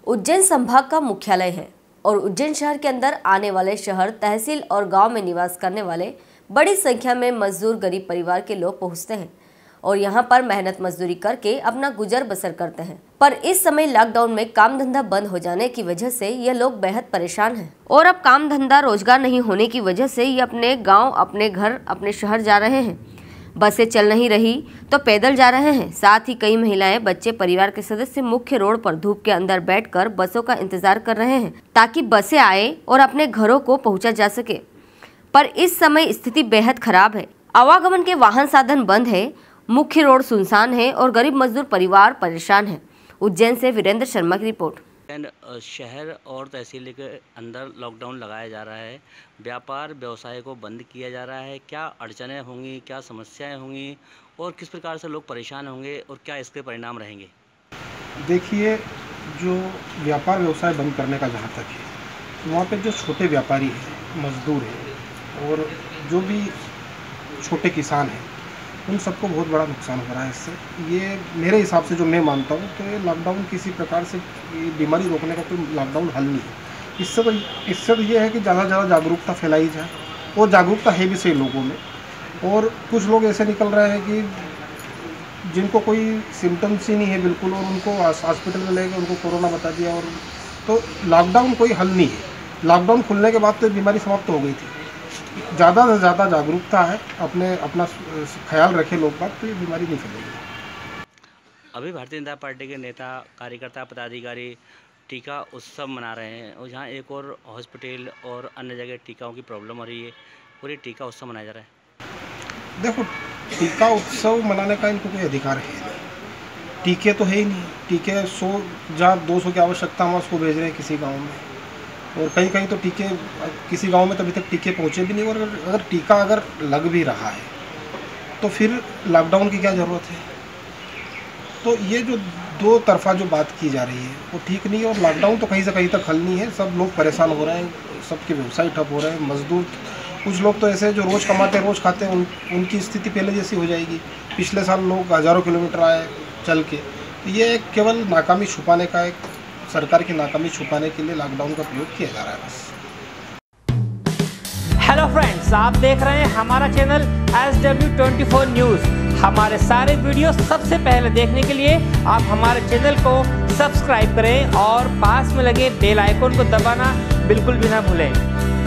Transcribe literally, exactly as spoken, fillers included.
उज्जैन संभाग का मुख्यालय है और उज्जैन शहर के अंदर आने वाले शहर, तहसील और गांव में निवास करने वाले बड़ी संख्या में मजदूर गरीब परिवार के लोग पहुंचते हैं और यहां पर मेहनत मजदूरी करके अपना गुजर बसर करते हैं। पर इस समय लॉकडाउन में काम धंधा बंद हो जाने की वजह से ये लोग बेहद परेशान हैं और अब काम धंधा रोजगार नहीं होने की वजह से ये अपने गाँव, अपने घर, अपने शहर जा रहे हैं। बसें चल नहीं रही तो पैदल जा रहे हैं। साथ ही कई महिलाएं, बच्चे, परिवार के सदस्य मुख्य रोड पर धूप के अंदर बैठकर बसों का इंतजार कर रहे हैं ताकि बसें आए और अपने घरों को पहुंचा जा सके। पर इस समय स्थिति बेहद खराब है। आवागमन के वाहन साधन बंद है, मुख्य रोड सुनसान है और गरीब मजदूर परिवार परेशान है। उज्जैन से वीरेंद्र शर्मा की रिपोर्ट। शहर और तहसील के अंदर लॉकडाउन लगाया जा रहा है, व्यापार व्यवसाय को बंद किया जा रहा है। क्या अड़चनें होंगी, क्या समस्याएं होंगी और किस प्रकार से लोग परेशान होंगे और क्या इसके परिणाम रहेंगे? देखिए, जो व्यापार व्यवसाय बंद करने का जहाँ तक है, वहाँ पे जो छोटे व्यापारी हैं, मजदूर हैं और जो भी छोटे किसान हैं, उन सबको बहुत बड़ा नुकसान हो रहा है इससे। ये मेरे हिसाब से जो मैं मानता हूँ कि लॉकडाउन किसी प्रकार से बीमारी रोकने का कोई लॉकडाउन हल नहीं है। इससे तो इससे तो ये है कि ज़्यादा से ज़्यादा जागरूकता फैलाई जाए और जागरूकता है भी सही लोगों में। और कुछ लोग ऐसे निकल रहे हैं कि जिनको कोई सिम्टम्स ही नहीं है बिल्कुल और उनको हॉस्पिटल में ले गए, उनको कोरोना बता दिया। और तो लॉकडाउन कोई हल नहीं है। लॉकडाउन खुलने के बाद तो बीमारी समाप्त हो गई थी। ज़्यादा से ज़्यादा जागरूकता है, अपने अपना ख्याल रखे लोग बात, तो ये बीमारी नहीं फैलेगी। अभी भारतीय जनता पार्टी के नेता, कार्यकर्ता, पदाधिकारी टीका उत्सव मना रहे हैं और जहाँ एक और हॉस्पिटल और अन्य जगह टीकाओं की प्रॉब्लम हो रही है और ये टीका उत्सव मनाया जा रहा है। देखो, टीका उत्सव मनाने का इनको कोई अधिकार है नहीं। टीके तो है ही नहीं। टीके सौ जहाँ दो सौ की आवश्यकता हम उसको भेज रहे हैं किसी गाँव में, और कहीं कहीं तो टीके किसी गांव में तो अभी तक टीके पहुंचे भी नहीं। और अगर टीका अगर लग भी रहा है तो फिर लॉकडाउन की क्या ज़रूरत है? तो ये जो दो तरफा जो बात की जा रही है वो ठीक नहीं है। और लॉकडाउन तो कहीं से कहीं तक हल नहीं है। सब लोग परेशान हो रहे हैं, सबके व्यवसाय ठप हो रहे हैं। मजदूर, कुछ लोग तो ऐसे हैं जो रोज़ कमाते हैं, रोज़ खाते हैं, उन, उनकी स्थिति पहले जैसी हो जाएगी। पिछले साल लोग हज़ारों किलोमीटर आए चल के। तो ये केवल नाकामी छुपाने का, एक सरकार की नाकामी छुपाने के लिए लॉकडाउन का प्रयोग किया जा रहा है बस। हेलो फ्रेंड्स, आप देख रहे हैं हमारा channel S W twenty four news. हमारे सारे वीडियो सबसे पहले देखने के लिए आप हमारे चैनल को सब्सक्राइब करें और पास में लगे बेल आइकन को दबाना बिल्कुल भी ना भूलें।